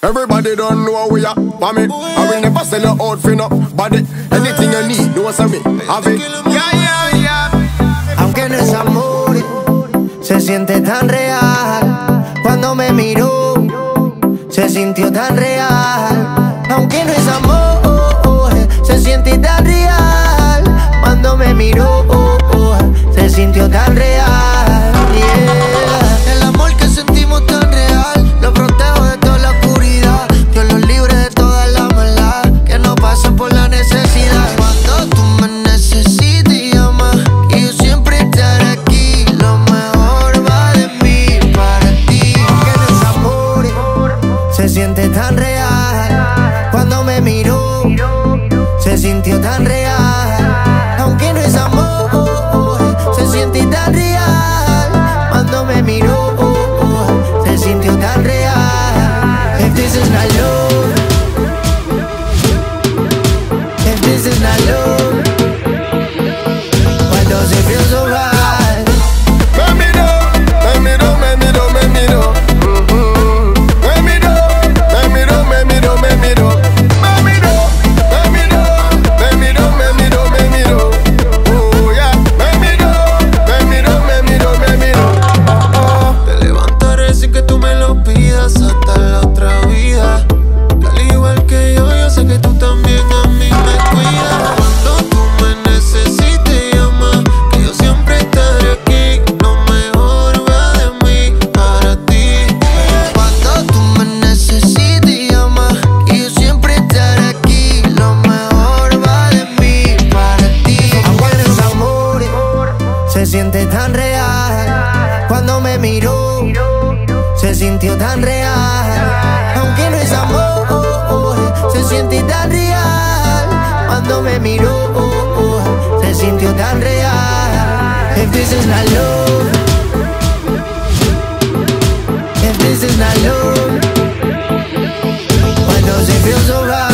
Everybody don't know we are for me. I will never sell your out for no body. Anything you need, know some me. Have it. Yeah. Aunque no es amor, se siente tan real. Cuando me miró, se sintió tan real. Aunque no es amor, se siente tan real. Cuando me miró, se sintió tan real. Yeah. El amor que sentimos tan real, lo protejo de toda la oscuridad. Dios los libre de toda la maldad, que no pasan por la necesidad. Cuando tú me necesites, llama, y yo siempre estaré aquí. Lo mejor va de mí para ti. Aunque no es amor, se siente tan real. Cuando me miró, se sintió tan real. Aunque no es amor, se siente tan real. Cuando me miró, se sintió tan real. If this is not love, if this is not love, why does it feel so right? Se siente tan real. Cuando me miró, se sintió tan real. Aunque no es amor, se siente tan real. Cuando me miró, se sintió tan real. If this is not love, if this is not love, why does it feel so right?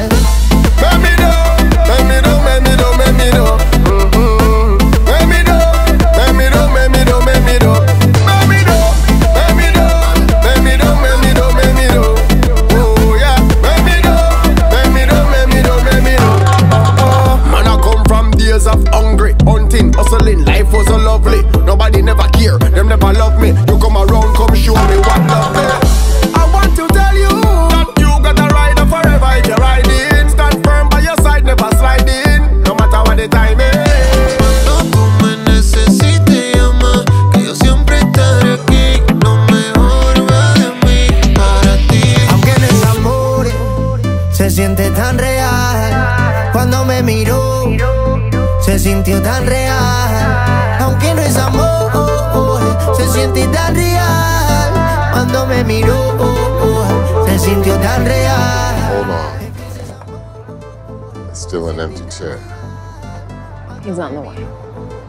Hustling, life was so lovely. Nobody never care, them never love me. You come around, come show me what love is. I want to tell you that you got a rider forever if you ride in. Stand firm by your side, never slide in, no matter what the time is. Cuando tú me necesites, llama, que yo siempre estaré aquí. Lo mejor va de mí para ti. Aunque no es amor, se siente tan real. Cuando me miró, se sintió tan real. Aunque no es amor, se siente tan real. Cuando me miró, se sintió tan real. Hold on. It's still an empty chair. He's on the way.